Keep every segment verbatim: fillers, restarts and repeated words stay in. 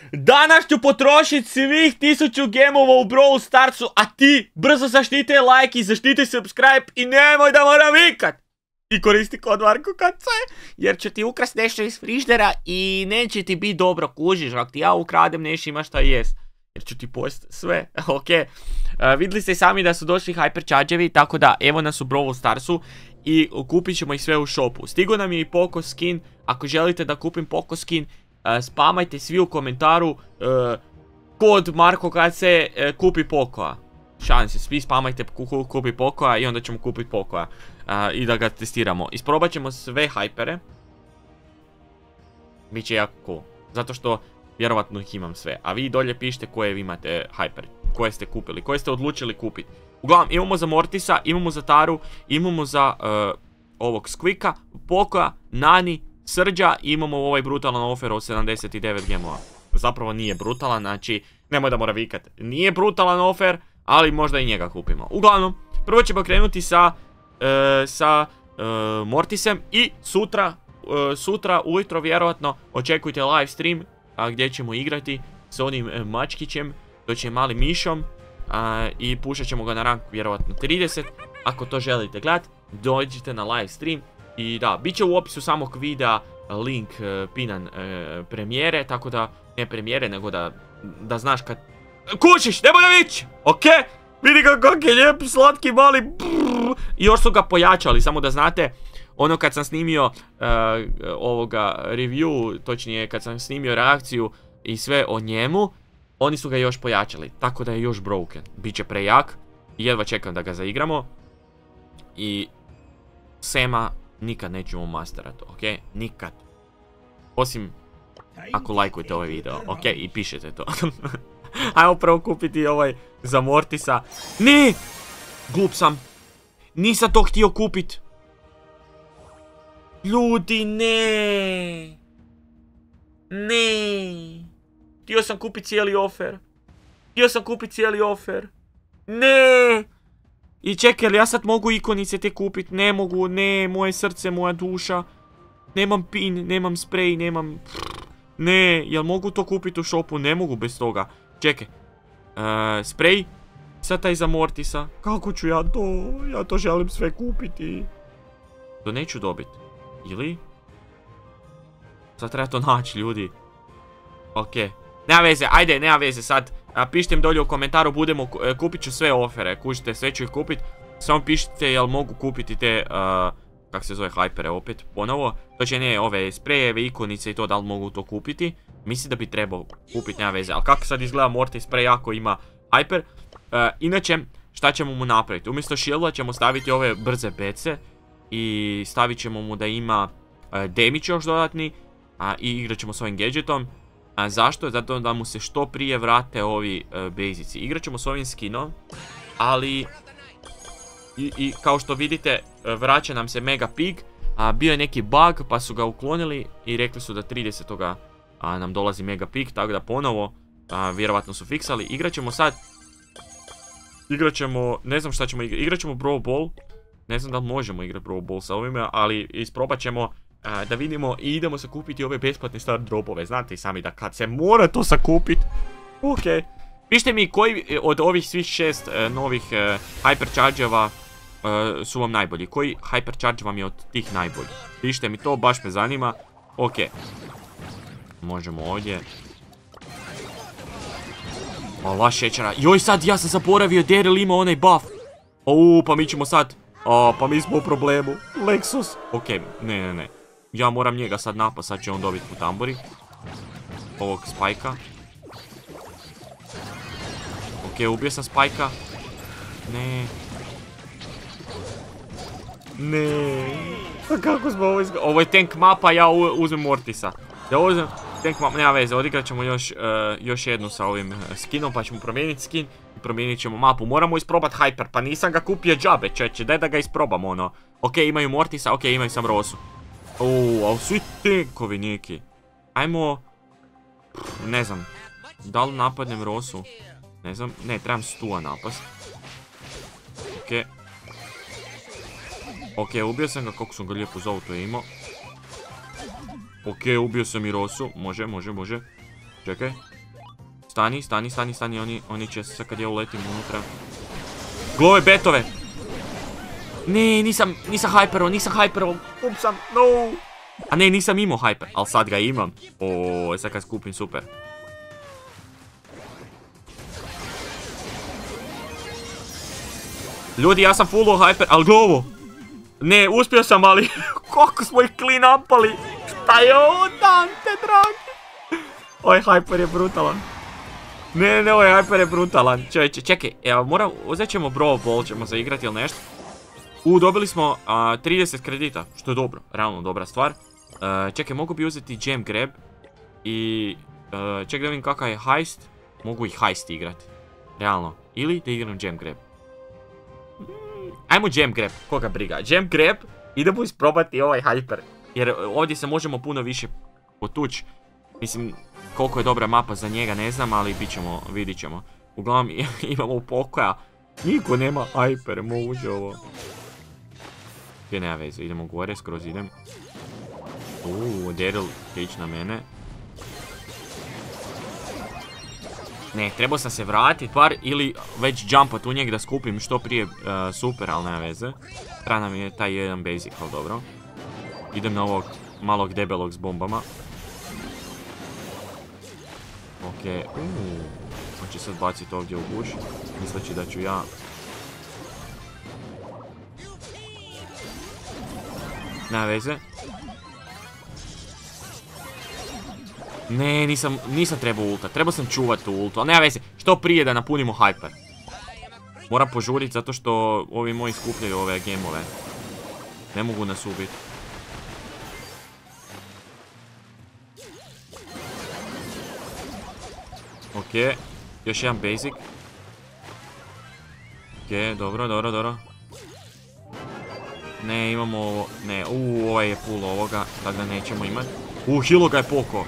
Danas ću potrošiti svih tisuću gemova u Brawl Starsu, a ti brzo zaštite like i zaštite subscribe i nemoj da moram vikat. I koristi kod Marko K C, jer ću ti ukrast nešto iz friždera i neće ti biti dobro, kužiš, ako ti ja ukradem nešto ima šta jest. Jer ću ti post sve, ok. Uh, vidjeli ste sami da su došli hyperchargevi, tako da evo nas u Brawl Starsu i kupit ćemo ih sve u shopu. Stigo nam je i Poco skin, ako želite da kupim Poco skin, uh, spamajte svi u komentaru uh, kod Marko K C uh, kupi Pocoa. Šalim se, svi spamajte kupi Pocoa i onda ćemo kupiti Pocoa uh, i da ga testiramo. Isprobat ćemo sve hypere. Biće jako cool, zato što vjerovatno ih imam sve, a vi dolje pišite koje vi imate hyper, koje ste kupili, koje ste odlučili kupiti. Uglavnom, imamo za Mortisa, imamo za Taru, imamo za uh, ovog Squeaka, Pocoa, Nani, Srđa i imamo ovaj brutalan offer od sedamdeset devet gemova. Zapravo nije brutalan, znači, nemoj da mora vikat. Nije brutalan offer, ali možda i njega kupimo. Uglavnom, prvo ćemo krenuti sa, uh, sa uh, Mortisem i sutra, uh, sutra ujutro vjerovatno očekujte live stream a, gdje ćemo igrati s onim e, mačkićem, to će mali mišom a, i pušat ćemo ga na rank vjerovatno trideset. Ako to želite gledat, dođite na live stream i da, bit će u opisu samog videa link e, pinan e, premijere, tako da, ne premijere, nego da, da znaš kad... Kućiš, nemoj da vići, okej? Okay? Vidi kak je lijep, slatki, mali, brrr. I još su ga pojačali, samo da znate. Ono kad sam snimio uh, ovoga review, točnije kad sam snimio reakciju i sve o njemu, oni su ga još pojačali, tako da je još broken. Biće prejak, jedva čekam da ga zaigramo. I Sema nikad nećemo masterat, ok? Nikad. Osim ako lajkujete ovaj video, ok? I pišete to. Ajmo prvo kupiti ovaj za Mortisa. Ne! Glup sam. Nisam to htio kupit. Ljudi, ne. Ne. Htio sam kupiti cijeli offer. Htio sam kupiti cijeli offer. Ne. I čekaj, ja sad mogu ikonice te kupiti? Ne mogu, ne. Moje srce, moja duša. Nemam pin, nemam sprej, nemam... Ne, jel mogu to kupiti u shopu? Ne mogu bez toga. Čekaj. Uh, sprej. Sad taj za Mortisa. Kako ću ja to? Ja to želim sve kupiti. To neću dobiti. Ili? Sad treba to naći, ljudi. Okej. Nema veze, ajde, nema veze sad. A, pišite mi dolje u komentaru, budemo, kupit ću sve ofere. Kužite, sve ću ih kupit. Samo pišite jel mogu kupiti te, uh, kak se zove, hypere opet, ponovo. To će ne, ove sprejeve, ikonice i to, da li mogu to kupiti. Mislim da bi trebao kupiti, nema veze. Ali kako sad izgleda Mortis sprej ako ima hyper. Uh, inače, šta ćemo mu napraviti? Umjesto shielda ćemo staviti ove brze bece. I stavit ćemo mu da ima uh, damage još dodatni. A, I igrat ćemo s ovim gadgetom. A zašto? Zato da mu se što prije vrate ovi uh, basici. Igrat ćemo s ovim skinom. Ali... I, i kao što vidite, vraća nam se Mega Pig. A, bio je neki bug pa su ga uklonili. I rekli su da tridesetog a, nam dolazi Mega Pig. Tako da ponovo, a, vjerovatno su fiksali. Igrat ćemo sad... Igrat ćemo... Ne znam šta ćemo igrat. Igrat ćemo Brawl Ball. Ne znam da li možemo igrati Brawl Ball sa ovime, ali isprobat ćemo uh, da vidimo i idemo sakupiti ove besplatne star dropove. Znate i sami da kad se mora to sakupiti. Ok. Pišite mi koji od ovih svih šest uh, novih uh, hyperchargeva uh, su vam najbolji. Koji hypercharge vam je od tih najbolji? Pišite mi to, baš me zanima. Ok. Možemo ovdje. Ola šećera. Joj sad ja sam zaboravio Daryl ima onaj buff. Uuu, pa mi ćemo sad... A, pa mi smo u problemu. Lexus. Ok, ne, ne, ne. Ja moram njega sad napast, sad će on dobiti po tamburi. Ovog Spajka. Ok, ubio sam Spajka. Ne. Ne. Pa kako smo ovo izgledali? Ovo je tank mapa, ja uzmem Mortisa. Ja uzmem tank mapa, nema veze, odigrat ćemo još, uh, još jednu sa ovim uh, skinom, pa ćemo promijeniti skin. Promijenit ćemo mapu, moramo isprobat hyper, pa nisam ga kupio džabe, čeće, daj da ga isprobam ono. Ok, imaju Mortisa, ok, imaju sam Rosu. Uuu, ali svi tankovi neki. Ajmo... Ne znam, da li napadnem Rosu? Ne znam, ne, trebam Stua napast. Ok. Ok, ubio sam ga, kako sam ga lijepo za auto imao. Ok, ubio sam i Rosu, može, može, može. Čekaj, Stani, stani, stani, stani, oni, oni će sad kad ja uletim unutra. Glove betove! Ne, nisam, nisam hypero, nisam hypero, kup sam, no! A ne, nisam imao hyper, ali sad ga imam. O, sad kad skupim, super. Ljudi, ja sam fullo hyper, ali gle ovo! Ne, uspio sam, ali koliko smo ih clean upali! Šta je ovo, Dante, dragi? Ovaj hyper je brutalan. Ne, ne, ne, ovaj hyper je brutalan. Čovječe, čekaj, evo, moram, uzet ćemo Brawl Ball, ćemo zaigrati ili nešto. U, dobili smo a, trideset kredita, što je dobro, realno dobra stvar. Uh, čekaj, mogu bi uzeti Jam Grab. I, uh, čekaj da vidim kakav je heist. Mogu i heist igrati, realno. Ili da igram Jam Grab. Mm, ajmo Jam Grab, koga briga. Jam Grab, idemo isprobati ovaj hyper. Jer ovdje se možemo puno više potući. Mislim, koliko je dobra mapa za njega ne znam, ali bit ćemo, vidit ćemo. Uglavnom imamo pokoja. Niko nema hyper, moguće ovo. Gdje nema veze, idemo gore, skroz idem. Uuu, Daryl će ići na mene. Ne, trebao sam se vratit par ili već jumpat u njeg da skupim što prije uh, super, ali nema veze. Treba nam je taj jedan basic, ali dobro. Idem na ovog malog debelog s bombama. Okej, okay. Uuu, on će sad baciti ovdje u buš, misleći da ću ja... Nema veze. Ne, nisam, nisam trebao ulta, trebao sam čuvat tu ultu, ali nema veze, što prije da napunimo hyper. Moram požurit zato što ovi moji skupljaju ove gemove. Ne mogu nas ubiti. Okej, okay. Još jedan basic. Okej, okay, dobro, dobro, dobro. Ne, imamo ovo, ne, uuu, ovaj je full ovoga, tako da nećemo imati. Uuu, Hilo ga je poko.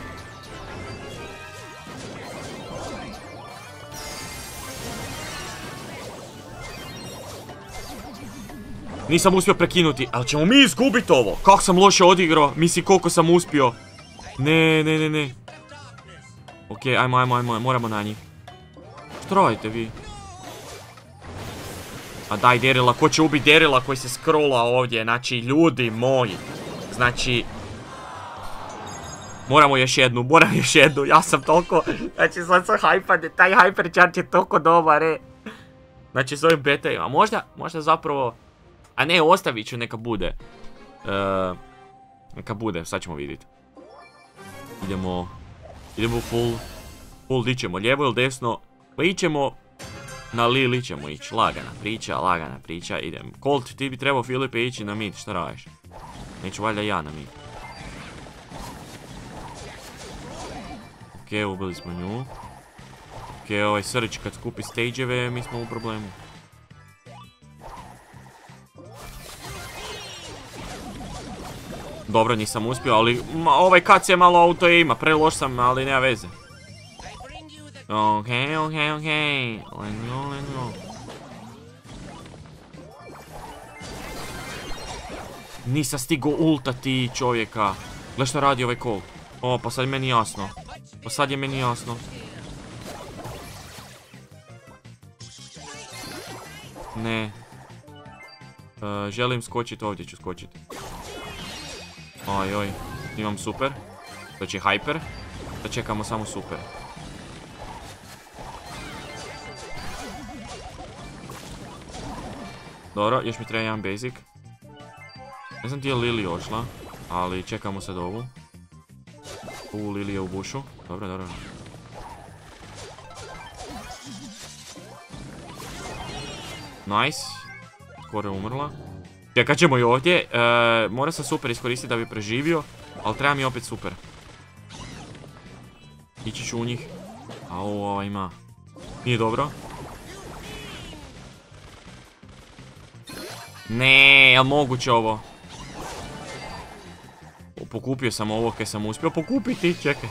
Nisam uspio prekinuti, ali ćemo mi izgubiti ovo. Kako sam loše odigrao, misli koliko sam uspio. Ne, ne, ne, ne. Okej, okay, ajmo, ajmo, ajmo, moramo na njih. Što radite vi? A daj Daryla, ko će ubiti Daryla koji se scrolla ovdje, znači ljudi moji. Znači... Moramo još jednu, moram još jednu, ja sam toliko... Znači sad sam hyper, taj hypercharge je toliko dobar, e. Znači s ovim betajima, možda, možda zapravo... A ne, ostavit ću, neka bude. Uh, neka bude, sad ćemo vidjeti. Idemo... Idemo full... Full, di ćemo, lijevo ili desno? Pa ićemo... Na Lili ćemo ići, lagana priča, lagana priča, idem. Colt, ti bi trebao Filipe ići na mid, šta radiš? Neću valjda ja na mid. Okej, okay, ubili smo nju. Okej, okay, ovaj Srć kad skupi stage-eve, mi smo u problemu. Dobro, nisam uspio, ali ma, ovaj kac je malo auto ima, preloš sam, ali nema veze. Okej, okej, okej. Let's go, let's go. Nisam stigo ultati čovjeka. Gle šta radi ovaj Colt. O, pa sad je meni jasno. Pa sad je meni jasno. Ne. Uh, želim skočiti, ovdje ću skočiti. Oj, oj. Imam super. To će hyper. Da čekamo samo super. Dobro, još mi treba jedan basic. Ne znam ti je Lili ošla, ali čekamo sad ovu. U, Lili je u bušu. Dobro, dobro. Nice. Skoro je umrla. Čekat ćemo i ovdje. E, mora sam super iskoristiti da bi preživio, ali treba mi opet super. Ići ću u njih. A ovo ima. Nije dobro. Ne, jel moguće ovo? O, pokupio sam ovo kaj sam uspio pokupiti, čekaj.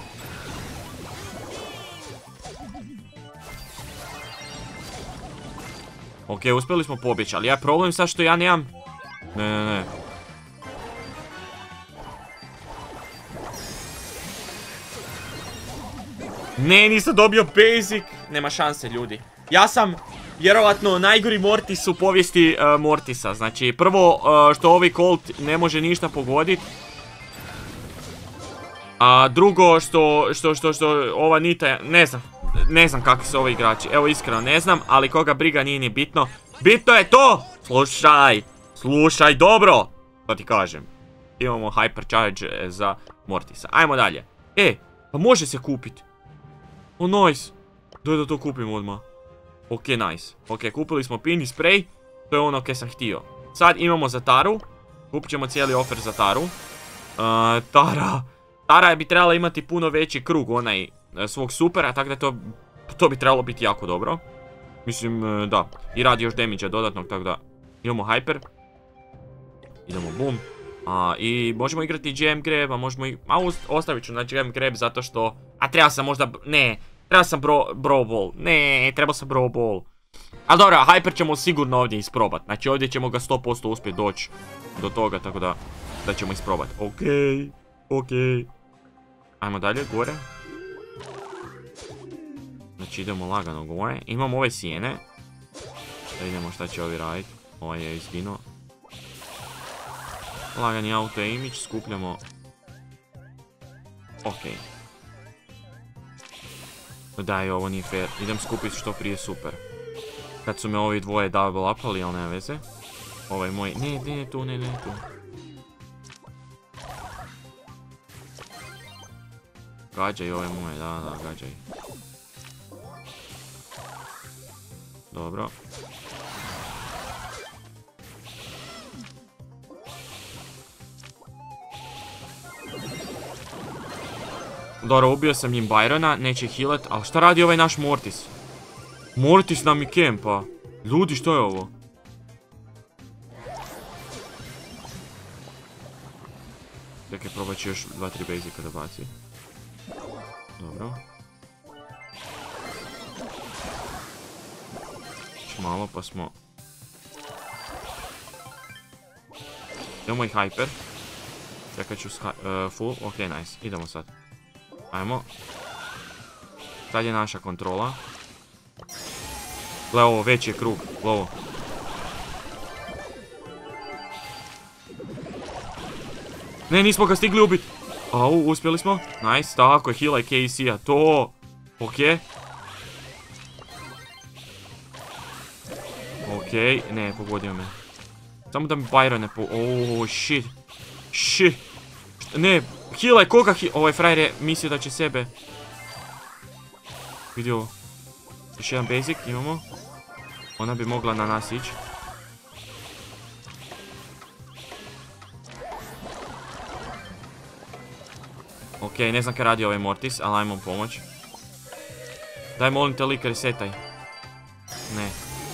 Ok, uspjeli smo pobjeći, ali ja problem sad što ja nemam... Ne, ne, ne. Ne, nisam dobio basic. Nema šanse, ljudi. Ja sam vjerovatno najgori Mortis u povijesti uh, Mortisa. Znači, prvo uh, što ovi Colt ne može ništa pogoditi. A drugo što, što, što, što ova Nita, ne znam. Ne znam kakvi su ovi igrači. Evo, iskreno ne znam, ali koga briga nije ni bitno. Bitno je to! Slušaj, slušaj, dobro! To ti kažem. Imamo Hypercharge za Mortisa. Ajmo dalje. E, pa može se kupiti. O, nice. Daj da to kupimo odmah. Ok, nice. Ok, kupili smo pin i spray. To je ono kaj sam htio. Sad imamo za Taru. Kupit ćemo cijeli offer za Taru. Uh, Tara. Tara bi trebala imati puno veći krug, onaj svog supera, tako da to, to bi trebalo biti jako dobro. Mislim, da. I radi još damage-a dodatnog, tako da imamo Hyper. Idemo, boom. A, i možemo igrati Gem Grab, a možemo i... A, ostavit ću na Gem Grab zato što... A, treba sam možda... Ne, treba sam bro, bro ball. Ne, treba sam bro ball. Ali dobro, Hyper ćemo sigurno ovdje isprobat. Znači, ovdje ćemo ga sto posto uspjeti doći do toga, tako da... Da ćemo isprobat. Okej, okej. Ajmo dalje, gore. Znači, idemo lagano gore. Imamo ove sjene. Da vidimo šta će ovi raditi. Ovaj je izginuo. Lagani auto image, skupljamo. Okej. Daj, ovo nije fair. Idem skupiti što prije super. Kad su me ovi dvoje double upali, ali nema veze. Ovaj moj... Ne, ne, tu, ne, ne, tu. Gađaj ove moje, da, da, gađaj. Dobro. Dobro, ubio sam njim Byrona, neće healat, ali šta radi ovaj naš Mortis? Mortis nam i kempa. Ljudi, što je ovo? Čekaj, probat ću još dva tri basica da baci. Dobro. Još malo pa smo... Imamo i Hyper. Čekat ću uh, full, ok, nice, idemo sad. Ajmo. Sad je naša kontrola. Gle ovo, veći je krug, gle ovo. Ne, nismo ga stigli ubiti. Au, uspjeli smo. Nice, tako je, heal i K C-a, to. Ok. Ok, ne, pogodio me. Samo da mi Byron ne po... Oh, shit. Shit. Ne, heal i koga heal... Ovaj frajer je mislio da će sebe... Vidi ovo. Još jedan basic imamo. Ona bi mogla na nas ići. Ok, ne znam kaj radi ovaj Mortis, ali ajmo pomoć. Daj, molim te, lik, resetaj. Ne.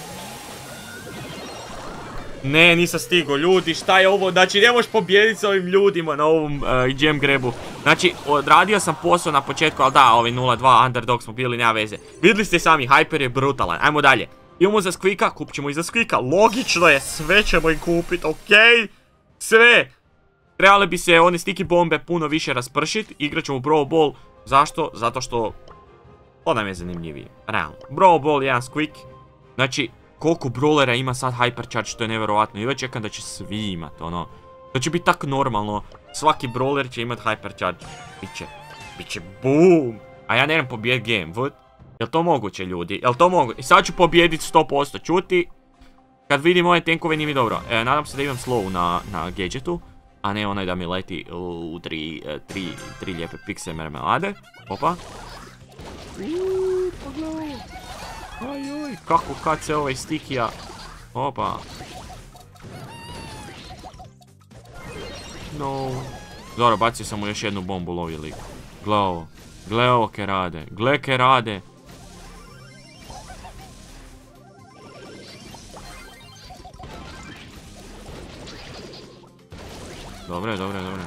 Ne, nisam stigao, ljudi, šta je ovo? Znači, ne možeš pobijediti s ovim ljudima na ovom uh, Gem Grabu. Znači, odradio sam posao na početku, ali da, ovaj nula dva underdog smo bili, nema veze. Vidjeli ste sami, Hyper je brutalan. Ajmo dalje. Imamo za Squeaka, kupit ćemo i za Squeaka. Logično je, sve ćemo im kupit, okej? Sve. Trebale bi se one sticky bombe puno više raspršit. Igrat ćemo Brawl Ball. Zašto? Zato što... To nam je zanimljivije. Realno. Brawl Ball, jedan Squeak. Znači, koliko brawlera ima sad Hypercharge, to je nevjerovatno. I već čekam da će svi imat, ono. To će biti tako normalno. Svaki brawler će imat Hypercharge. Biće. Biće boom. A ja nemam pobijedit game, what? Jel to moguće, ljudi? Jel to moguće? I sad ću pobijedit sto posto. Čuti. Kad vidim ove tenkove nije mi dobro. E, nadam se da imam slow na, na gadgetu. A ne onaj da mi leti u tri, tri, tri lijepe pikse mermelade. Opa. Uuuu, pogledaj. Ajoj, kako kad se ovaj stikija. Opa. No. Dobro, bacio sam mu još jednu bombu, lovi lik. Gle ovo. Gle ovo ke rade. Gle ke rade. Dobre, dobre, dobre.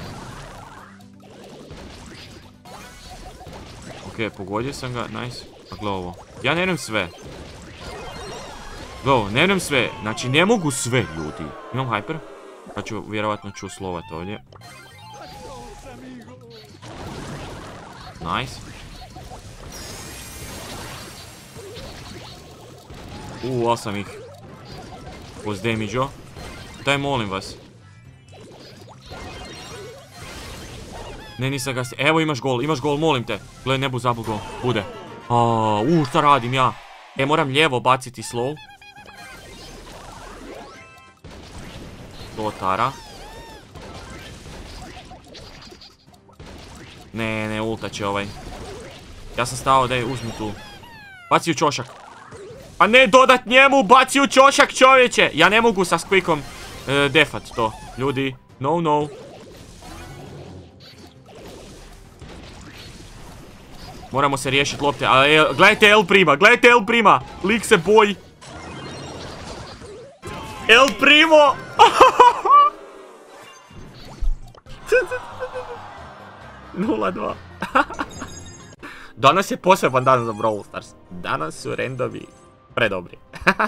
Ok, pogodio sam ga, nice. A gle ovo. Ja ne nem sve. Gle ovo, ne nem sve. Znači, ne mogu sve, ljudi. Imam Hyper. Pa ću, vjerovatno ću slovat ovdje. Nice. Uuu, osam ih. Uz damage-o. Daj, molim vas. Ne, nisam ga... Evo, imaš gol, imaš gol, molim te. Gle, ne bu zabul gol. Bude. Uuu, šta radim ja? E, moram lijevo baciti slow. To tara. Ne, ne, ulta će ovaj. Ja sam stao da je uzmi tu. Baci u čošak. A ne, dodat njemu, baci u čošak, čovječe. Ja ne mogu sa squeakom uh, defat to. Ljudi, no, no. Moramo se riješiti lopte. A, e, gledajte El Prima, gledajte El Prima. Lik se boji. El Primo. nula dva. Danas je poseban dan za Brawl Stars. Danas su rendovi predobri.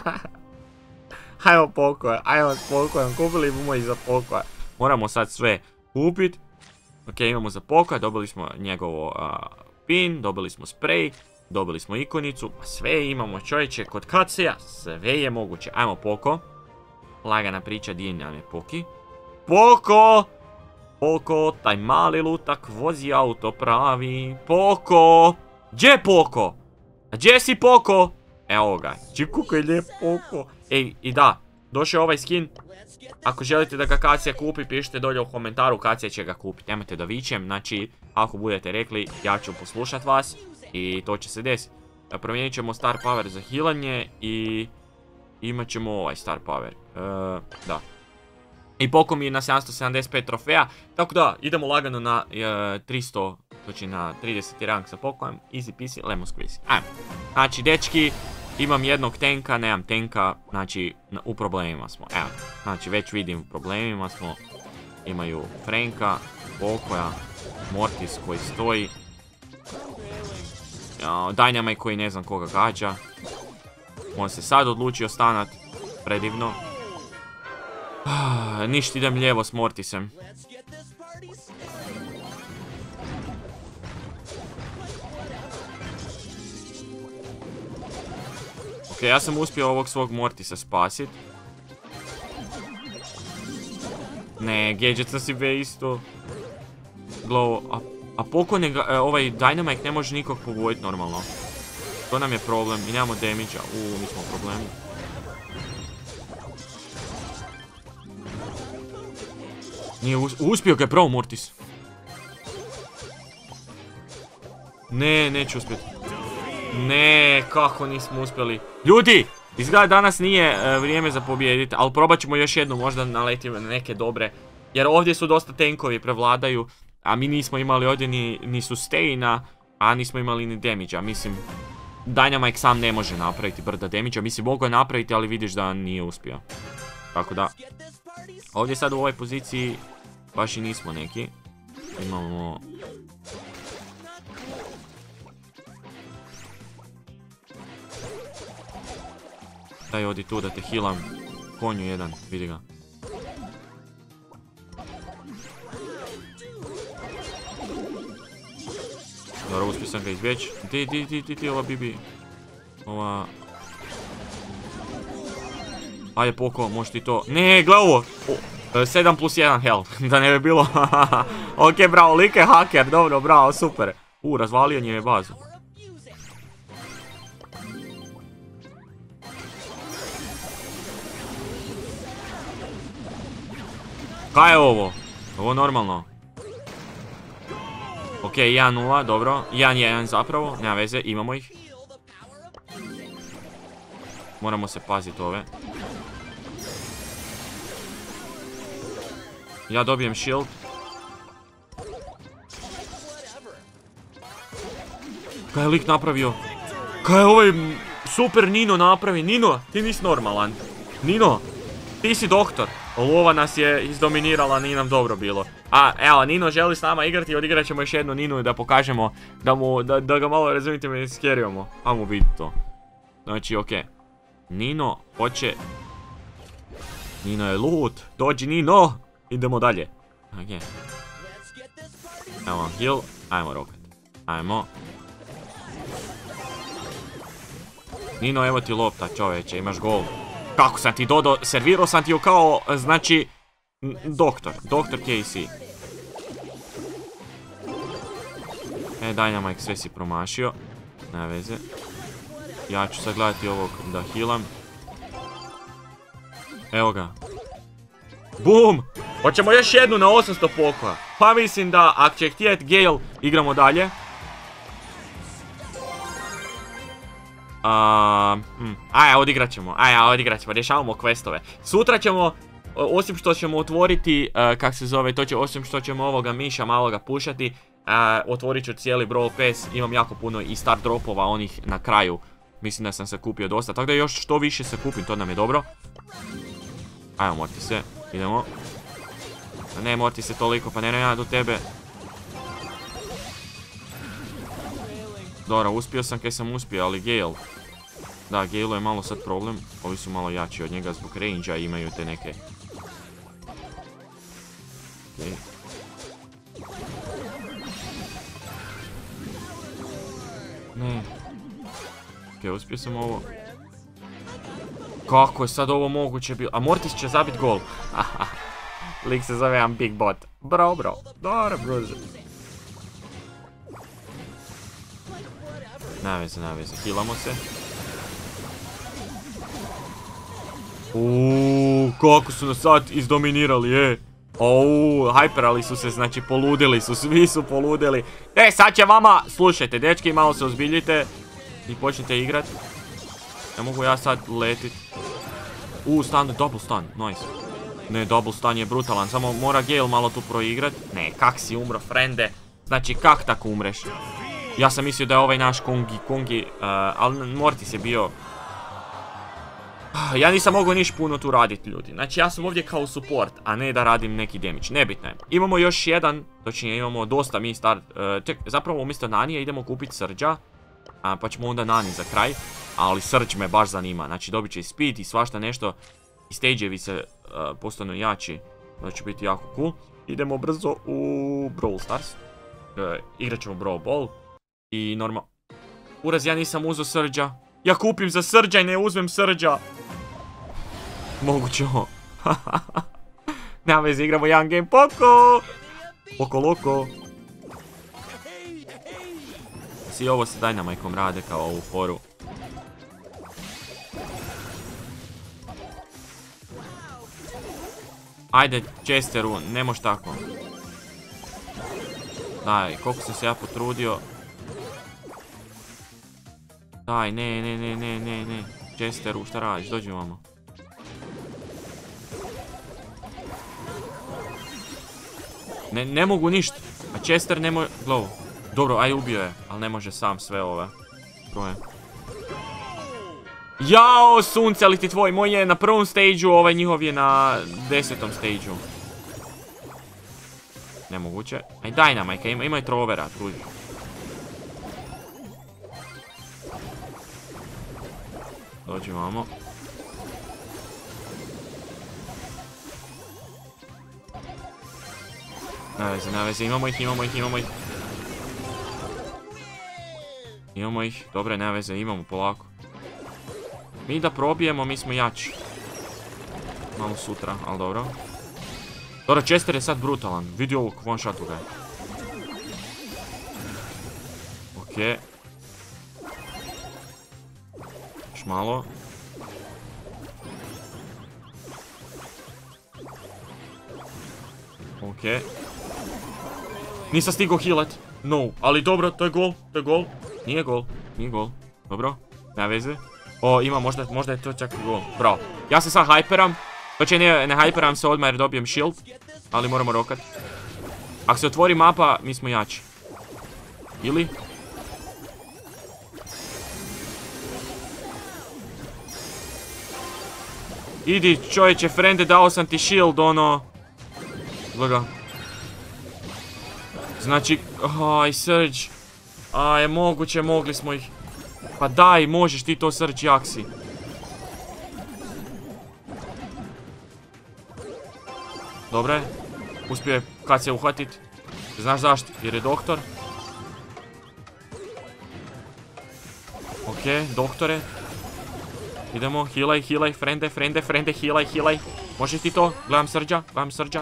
Hajmo pokoja, ajmo s pokojem. Kupili bomo i za pokoja. Moramo sad sve kupit. Ok, imamo za pokoja. Dobili smo njegovo uh, pin. Dobili smo spray. Dobili smo ikonicu. Sve imamo, čovječe. Kod Kaceja sve je moguće. Ajmo poko. Lagana priča, di nam je Poki. Poko! Poko, taj mali lutak vozi auto pravi. Poko! Gdje je Poko? A gdje si Poko? Evo ga. Čiku koji je lijep Poko. Ej, i da, došao ovaj skin. Ako želite da ga Kacija kupi, pišite dolje u komentaru, Kacija će ga kupiti. Nemojte da vičem, znači, ako budete rekli, ja ću poslušat vas. I to će se desiti. Promijenit ćemo star power za healanje i imat ćemo ovaj star power. Uh, da. I Poko mi je na sedamsto sedamdeset pet trofeja. Tako da, idemo lagano na uh, tristo, znači na trideseti rang sa Pokojem. Easy peasy, lemon squeezy. Ajmo. Znači, dečki, imam jednog tenka, nemam tenka, znači, u problemima smo. Evo, znači, već vidim u problemima smo. Imaju Franka, Pokoja, Mortis koji stoji. Uh, Dynamite koji ne znam koga gađa. On se sad odlučio stanat. Predivno. Ah, ništa, idem lijevo s Mortisem. Ok, ja sam uspio ovog svog Mortisa spasit. Ne, gadget sam si be isto. Glow, a, a Poko ne, ovaj Dynamite ne može nikog pogoditi normalno. To nam je problem i nemamo damage-a. Uuu, mi smo u problemu. Nije uspio ga je pravo Mortis. Ne, neću uspjeti. Ne, kako nismo uspjeli. Ljudi, izgleda danas nije uh, vrijeme za pobijediti, ali probat ćemo još jednu, možda naletimo na neke dobre. Jer ovdje su dosta tenkovi, prevladaju, a mi nismo imali ovdje ni, ni sustaina, a nismo imali ni damage-a. Mislim, Dynamite sam ne može napraviti brda damage-a, mislim mogu je napraviti, ali vidiš da nije uspio. Tako da, ovdje sad u ovoj poziciji baš i nismo neki. Imamo... Daj, odi tu da te healam. Konju jedan, vidi ga. Dobro, uspio sam ga izbjeći. Di, di, di, di, di, ova Bibi. Ova... Ajde, Poko, možeš ti to... Ne, gle ovo! sedam plus jedan health, da ne bi bilo... Ok, bravo, lik je haker, dobro, bravo, super. U, razvalio njime bazu. Kaj je ovo? Ovo normalno. Ok, jedan nula, dobro. jedan jedan zapravo, nema veze, imamo ih. Moramo se paziti ove. Ja dobijem shield. Kaj je lik napravio? Kaj je ovaj super Nino napravi? Nino, ti nisi normalan. Nino, ti si doktor. Lova nas je izdominirala, nije nam dobro bilo. A, evo, Nino želi s nama igrati, odigrat ćemo još jednu Ninu da pokažemo da, mu, da, da ga malo, razumite me, skerujemo. Ajmo vidjeti to. Znači, okej. Okay. Nino hoće... Nino je loot. Dođi, Nino! Idemo dalje. Ok. Evo, heal. Ajmo rokat. Ajmo. Nino, evo ti lopta, čovječe, imaš gol. Kako sam ti dodao, servirao sam ti ju kao, znači, doktor, doktor K C. E, Dynamite, sve si promašio. Nema veze. Ja ću sad gledati ovog da healam. Evo ga. Bum! Hoćemo još jednu na osamsto pokoja. Pa mislim da, ako će htjet Gale, igramo dalje. Uh, mm, Aja, odigrat ćemo, aja, odigrat ćemo, rješavamo questove. Sutra ćemo, osim što ćemo otvoriti, uh, kak se zove, to će, osim što ćemo ovoga miša maloga pušati, uh, otvorit ću cijeli Brawl Pass, imam jako puno i star dropova onih na kraju. Mislim da sam se kupio dosta, tako da još što više se kupim, to nam je dobro. Ajmo, Mortise, idemo. Ne, Mortise, toliko, pa ne, ne, ja do tebe. Dobro, uspio sam kaj sam uspio, ali Gale. Da, Gale je malo sad problem. Ovi su malo jači od njega zbog range-a i imaju te neke... Okay. Ne. Ok, uspio sam ovo. Kako je sad ovo moguće bilo? A Mortis će zabit gol. Lik se zove jedan big bot. Bro, bro. Dobro, bruze. Nema veze, nema veze. Healamo se. Uuuu, kako su nas sad izdominirali, e. Ouuu, hyperali su se, znači poludili su, svi su poludili. E, sad će vama, slušajte, dečki, malo se ozbiljite i počnite igrat. Ne mogu ja sad letit. Uuu, stun, double stun, nice. Ne, double stun je brutalan, samo mora Gale malo tu proigrat. Ne, kak si umro, frende. Znači, kak tako umreš? Ja sam mislio da je ovaj naš Kongi, Kongi, uh, ali Mortis je bio... Ja nisam mogao niš puno tu raditi, ljudi. Znači, ja sam ovdje kao support, a ne da radim neki damage. Nebitno je. Imamo još jedan, točnije imamo dosta mi start... Uh, tek, zapravo umjesto Nanija idemo kupiti Surge'a, a, pa ćemo onda Nani za kraj. Ali Surge me baš zanima. Znači, dobit će i speed i svašta nešto. I stage-evi se uh, postanu jači. To će biti jako cool. Idemo brzo u Brawl Stars. Uh, igrat ćemo Brawl Ball. I normal... Uraz, ja nisam uzeo Surge'a. Ja kupim za Surge'a i ne uzmem Surge'a. Moguće ovo. Nema veze, igramo jedan game Poko. Poko loko. Svi ovo sa Dynamite'om rade kao ovu foru. Ajde, Chesteru, ne moš tako. Daj, koliko sam se ja potrudio. Daj, ne, ne, ne, ne, ne, ne. Chesteru, šta radiš? Dođi vamo. Ne, ne mogu ništa. A Chester ne može... Glow. Dobro, aj ubio je. Ali ne može sam sve ove. Troje. Jao, sunce, ali ti tvoj. Moj je na prvom stage-u, ovaj njihov je na desetom stage-u. Nemoguće. Aj, Dynamite, ima, ima i trovera, trudi. Dođi vamo. Ne veze, ne veze, imamo ih, imamo ih, imamo ih. Imamo ih, dobre, ne veze, imamo polako. Mi da probijemo, mi smo jači. Malo sutra, ali dobro. Dobro, Chester je sad brutalan, vidi ovog one shotu ga je. Okej. Još malo. Okej. Nisam stigao healat. No, ali dobro, to je gol, to je gol. Nije gol, nije gol. Dobro, nema veze. O, ima, možda, možda je to čak i gol. Bravo. Ja se sad hyperam. Znači ne, ne hyperam se odmah jer dobijem shield. Ali moramo rokat. Ako se otvori mapa, mi smo jači. Ili? Idi čovječe, frende, dao sam ti shield, ono... Gledaj. Znači, aj, Surge. Aj, moguće, mogli smo ih. Pa daj, možeš ti to, Surge, jak si. Dobre. Uspio je kad se uhvatit. Znaš zašto? Jer je doktor. Okej, doktore. Idemo, healaj, healaj, frende, frende, frende, healaj, healaj. Možeš ti to? Gledam Srđa, gledam Srđa.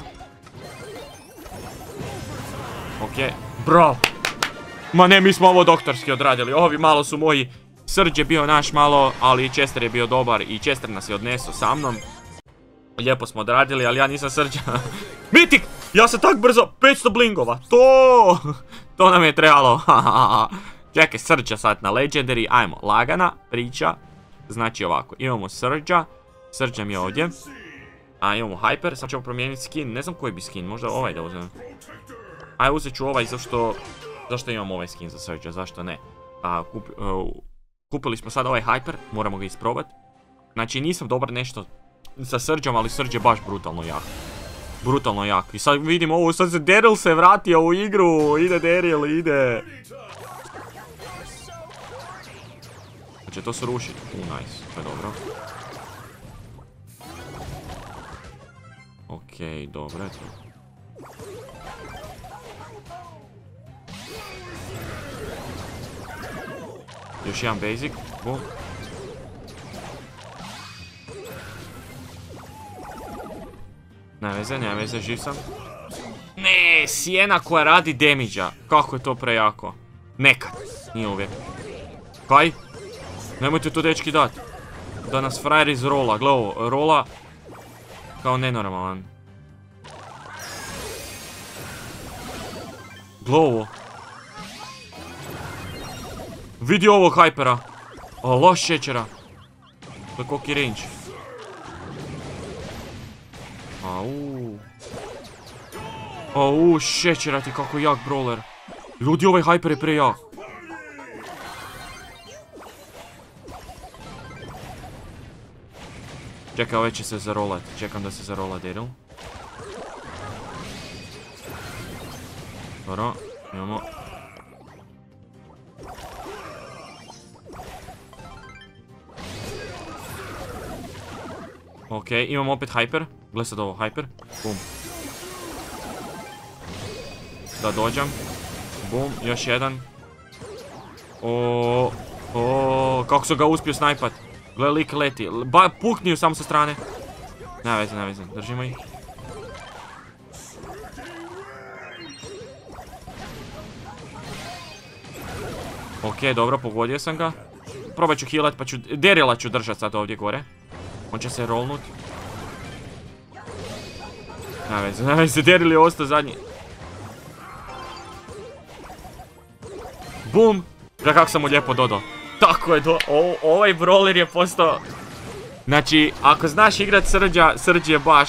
Okej, bravo. Ma ne, mi smo ovo doktorski odradili. Ovi malo su moji. Srđ je bio naš malo, ali i Chester je bio dobar i Chester nas je odnesao sa mnom. Lijepo smo odradili, ali ja nisam Srđa. Mitik! Ja sam tak brzo, petsto blingova. To! To nam je trebalo. Čekaj, Srđa sad na Legendary. Ajmo, lagana priča. Znači ovako, imamo Srđa. Srđa mi je ovdje. A imamo Hyper, sad ćemo promijeniti skin. Ne znam koji bi skin, možda ovaj da uzmem. Aj, uzet ću ovaj zašto... Zašto imam ovaj skin za Srđa, zašto ne? A, kup, uh, kupili smo sad ovaj Hyper, moramo ga isprobati. Znači nisam dobar nešto sa Srđom, ali Srđ je baš brutalno jak. Brutalno jak. I sad vidimo ovo, sad se Daryl se vratio u igru. Ide Daryl, ide. Znači to se ruši. U, nice, to je dobro. Okej, dobro je to. Još jedan basic, boom. Ne veze, ne veze, živ sam. Ne, sjena koja radi damage-a. Kako je to prejako. Nekad, nije uvijek. Kaj? Nemojte to dečki dat. Da nas frajer iz rola, gle ovo, rola kao nenormalan. Gle ovo. Vidi ovo Hypera. O, loš šećera. To je koliki range. Au. Au, šećera ti kako jak brawler. Ljudi, ovaj Hyper je prejak. Čekaj, ovaj će se zarolat. Čekam da se zarola Daryl. Dobro, imamo. Ok, imamo opet Hyper. Gle sad ovo, Hyper. Bum. Da dođem. Bum, još jedan. O, o, kako su ga uspio snajpat. Gle, lik leti. Ba, pukni ju samo sa strane. Ne veze, ne veze. Držimo ih. Ok, dobro, pogodio sam ga. Probat ću healat, pa ću... Daryla ću držat sad ovdje gore. On će se rollnut. Ne veze, ne veze, Daryl je ostao zadnji. Bum! Da, kako sam mu lijepo dodao. Tako je, do... o, ovaj brawler je postao... Znači, ako znaš igrat Srđa, Srđ je baš...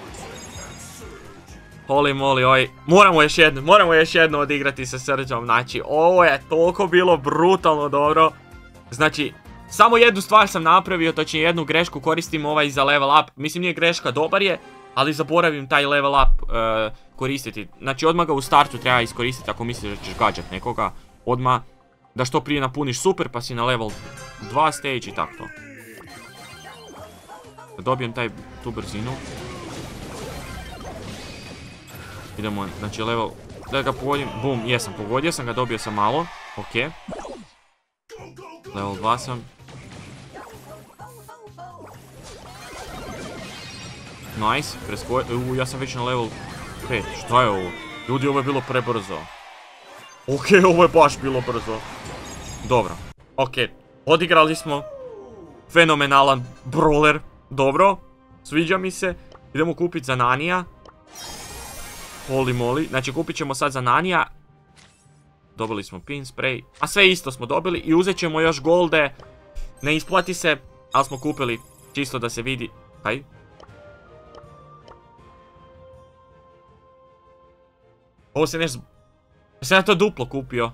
Holy moly, oj... Moramo još jedno, moramo još jedno odigrati sa Srđom, znači, ovo je toliko bilo brutalno dobro. Znači, samo jednu stvar sam napravio, točnije jednu grešku, koristim ovaj za level up. Mislim, nije greška, dobar je, ali zaboravim taj level up uh, koristiti. Znači, odmah ga u startu treba iskoristiti ako misliš da ćeš gađat nekoga. Odmah da što prije napuniš super, pa si na level dva stage i tako to. Da dobijem taj, tu brzinu. Idemo, znači level, da ga pogodim, bum, jesam, pogodio sam ga, dobio sam malo, ok. Level dva sam. Nice, presko... Uuu, ja sam već na level pet, šta je ovo? Ljudi, ovo je bilo prebrzo. Ok, ovo je baš bilo brzo. Dobro, ok, odigrali smo. Fenomenalan brawler, dobro, sviđa mi se. Idemo kupiti za Nanija. Holy moly, znači kupit ćemo sad za Nanija. Dobili smo pin, spray, a sve isto smo dobili i uzet ćemo još golde. Ne isplati se, ali smo kupili čisto da se vidi. Kaj? Ovo se nešto... Sam ja to duplo kupio.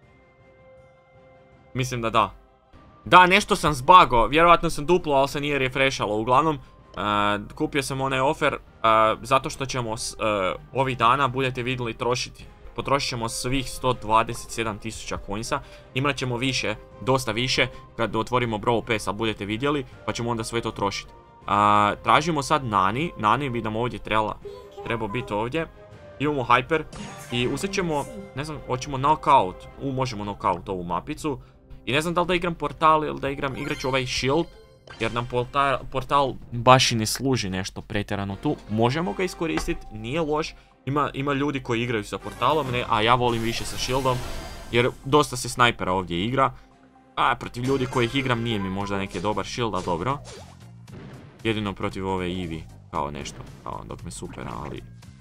Mislim da da. Da, nešto sam zbagao, vjerojatno sam duplo, ali se nije refreshalo. Uglavnom, uh, kupio sam onaj offer, uh, zato što ćemo uh, ovih dana, budete vidjeli, trošiti. Potrošit ćemo svih sto dvadeset sedam tisuća coinsa. Imat ćemo više, dosta više, kad otvorimo Brawl Pass, ali budete vidjeli, pa ćemo onda sve to trošiti. Uh, tražimo sad Nani, Nani bi nam ovdje trebala, trebao biti ovdje. Imamo Hyper i uzet ćemo, ne znam, hoćemo knockout, u možemo knockout ovu mapicu. I ne znam da li da igram portal ili da igram, igrat ću ovaj shield, jer nam portal, portal baš i ne služi nešto pretjerano tu. Možemo ga iskoristiti, nije loš. Ima, ima ljudi koji igraju sa portalom, ne, a ja volim više sa shieldom, jer dosta se snajpera ovdje igra. A protiv ljudi kojih igram nije mi možda neki dobar shield, a dobro. Jedino protiv ove Eevee, kao nešto, kao dok me supera, ali...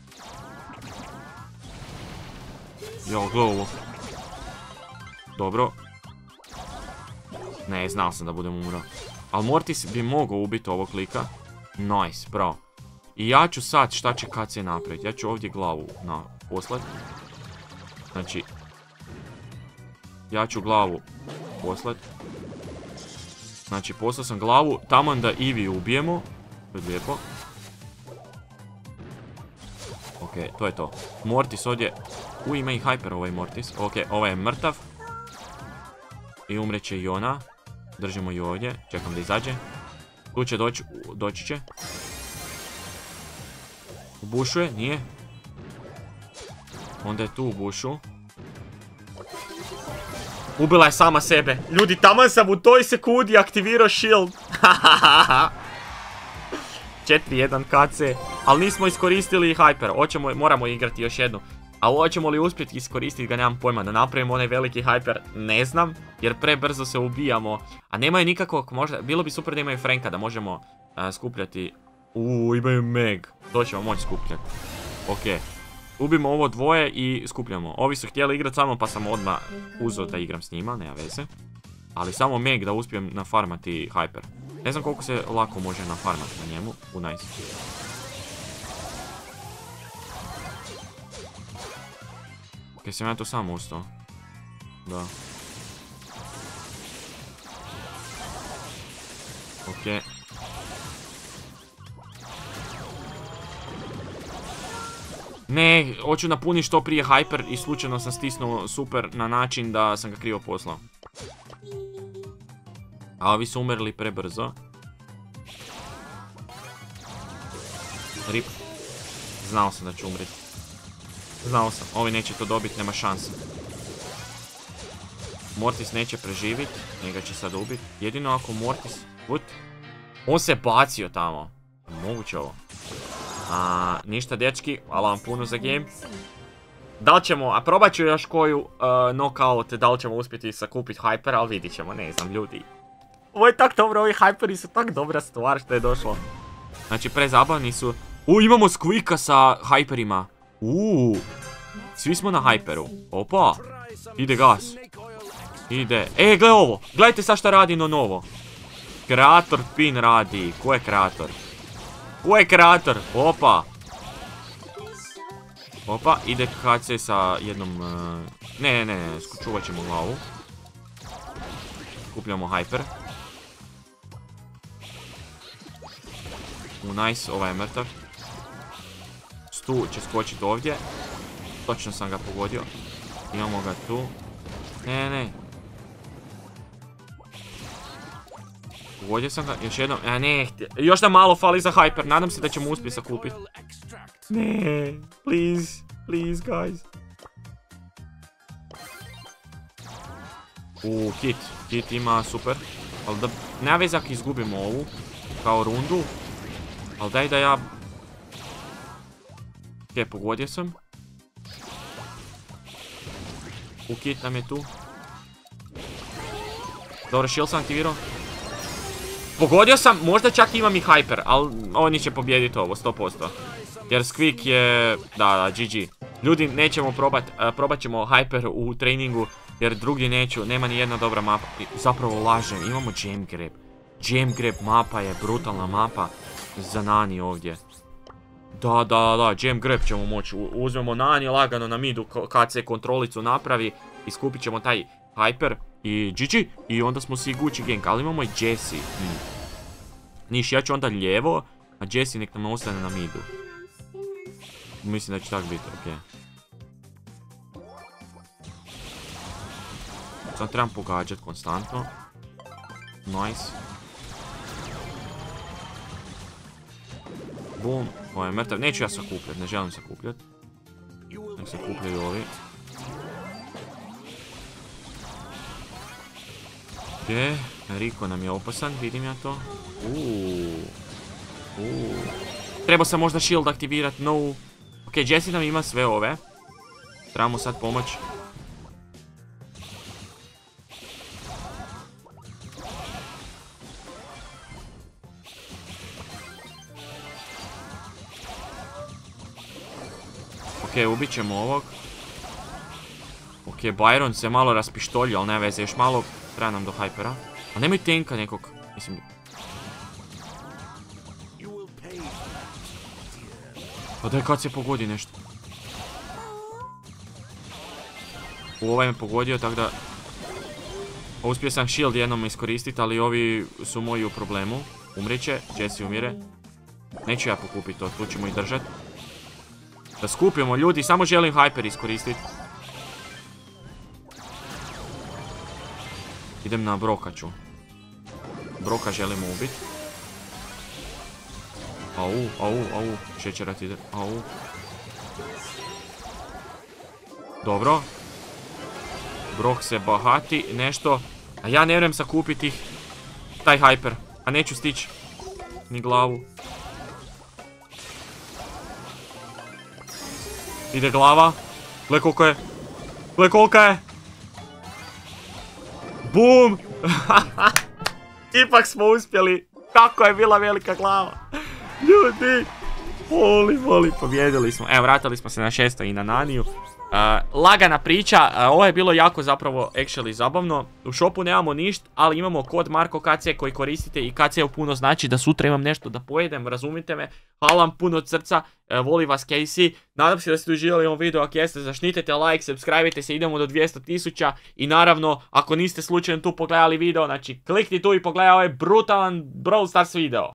Jo, gle ovo. Dobro. Ne, znao sam da budem umro. Ali Mortis bi mogao ubiti ovog klika. Nice, bravo. I ja ću sad, šta će K C napraviti? Ja ću ovdje glavu na poslat. Znači... Ja ću glavu poslat. Znači, poslao sam glavu, tamo da Eevee ubijemo. To je lijepo. Ok, to je to. Mortis ovdje... U, ima i Hyper ovaj Mortis. Ok, ovaj je mrtav. I umreće i ona. Držimo i ovdje. Čekam da izađe. Tu će doći, doći će. U bušu je, nije. Onda je tu u bušu. Ubila je sama sebe. Ljudi, taman sam u toj sekundi aktivirao shield. četiri jedan K C. Ali nismo iskoristili Hyper. Hoćemo, moramo igrati još jednu. Ali hoćemo li uspjeti iskoristiti ga, nemam pojma. Da napravimo onaj veliki Hyper, ne znam. Jer prebrzo se ubijamo. A nemaju nikakvog, možda, bilo bi super da imaju Franka, da možemo uh, skupljati. Uuu, imaju Meg. To ćemo moći skupljati. Ok. Ubimo ovo dvoje i skupljamo. Ovi su htjeli igrati samo, pa sam odmah uzeo da igram s njima, nema veze. Ali samo Meg da uspijem nafarmati Hyper. Ne znam koliko se lako može nafarmati na njemu. U, nice. Ok, sam ja to sam ustao. Da. Ok. Ne, hoću napuniti što prije Hyper i slučajno sam stisnuo super na način da sam ga krivo poslao. A ovi su umrli prebrzo. Rip. Znao sam da ću umriti. Znao sam, ovi neće to dobiti, nema šanse. Mortis neće preživjeti, njega će sad ubiti. Jedino ako Mortis... Put. On se bacio tamo. Moguće ovo. A, ništa dečki, hvala vam puno za game. Da li ćemo, a probat ću još koju uh, knockout, da li ćemo uspjeti sakupiti Hyper, ali vidit ćemo, ne znam ljudi. Ovo je tak dobro, ovi Hyperi su tak dobra stvar što je došlo. Znači prezabavni su. U, imamo Squeaka sa Hyperima. Uuu, svi smo na Hyperu. Opa, ide gas. Ide, e, gle ovo, gledajte sad šta radi no novo. Kreator pin radi, ko je kreator? Ko je kreator? Opa. Opa, ide K C sa jednom... Uh, ne, ne, ne, čuvat ćemo glavu. Kupljamo Hyper. U, nice, ovaj je mrtav. Stu će skočiti ovdje. Točno sam ga pogodio. Imamo ga tu. Ne, ne, ne. Pogodio sam ga, još jednom, a ne, još nam malo fali za Hyper, nadam se da ćemo uspjeti sakupiti. Ne, please, please guys. Uuu, Kit, Kit ima super, ali da, nema veze ako izgubimo ovu, kao rundu, ali daj da ja... Ok, pogodio sam. U, Kit nam je tu. Dobro, shield sam aktivirao. Pogodio sam, možda čak imam i Hyper, ali oni će pobijediti ovo, sto posto. Jer Squeak je... Da, da, G G. Ljudi, nećemo probat, uh, probat ćemo Hyper u treningu, jer drugdje neću, nema ni jedna dobra mapa. Zapravo lažem, imamo Jam Grab. Jam Grab mapa je brutalna mapa za Nani ovdje. Da, da, da, Jam Grab ćemo moći. Uzmemo Nani lagano na midu, kad se kontrolicu napravi, i skupit ćemo taj Hyper. I G G, i onda smo si Gucci gang, ali imamo i Jessie. Hmm. Niš, ja ću onda lijevo, a Jessie nek nam ostane na midu. Mislim da će tako biti, okej. Okay. Sad trebam pogađat konstantno. Nice. Boom, ovo je mrtav, neću ja sakupljat, ne želim sakupljat. Nek sakupljaju ovi. Gdje? Rico nam je opasan, vidim ja to. Uuu. Uuu. Trebao sam možda shield aktivirat, no. Ok, Jessie nam ima sve ove. Trebamo sad pomoć. Ok, ubit ćemo ovog. Ok, Byron se malo raspištolio, ali ne veze, još malo treba nam do Hypera. A nemoj tenka nekog, mislim... Pa daj kad se pogodi nešto. U ovaj me pogodio, tako da... Uspio sam shield jednom iskoristiti, ali ovi su moji u problemu. Umriće, Jessie umire. Neću ja pokupiti to, tu ćemo i držat. Da skupimo ljudi, samo želim Hyper iskoristiti. Idem na Broka ću. Broka želimo ubiti. Au, au, au, šećerat ide, au. Dobro. Brok se bahati, nešto. A ja ne vrem sakupiti taj Hyper. A neću stići ni glavu. Ide glava. Gle koliko je. Gle koliko je. Bum! Ipak smo uspjeli. Kako je bila velika glava. Ljudi. Voli, voli. Pobjedili smo. Evo, vratili smo se na šesto i na Naniju. Uh, lagana priča, uh, ovo je bilo jako zapravo actually zabavno. U shopu nemamo ništa, ali imamo kod Marko K C koji koristite i K C puno znači da sutra imam nešto da pojedem, razumite me. Hvala vam puno od srca, uh, voli vas Casey. Nadam se da ste uživali u ovom videu, ako jeste zaštitite like, subscribe-ite se, idemo do dvjesto tisuća. I naravno, ako niste slučajno tu pogledali video, znači klikni tu i pogledaj ovaj brutalan Brawl Stars video.